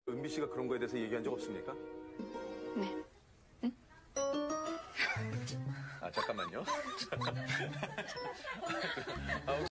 은비 씨가 그런 거에 대해서 얘기한 적 없습니까? 네. 응? 아, 잠깐만요. 아, 혹시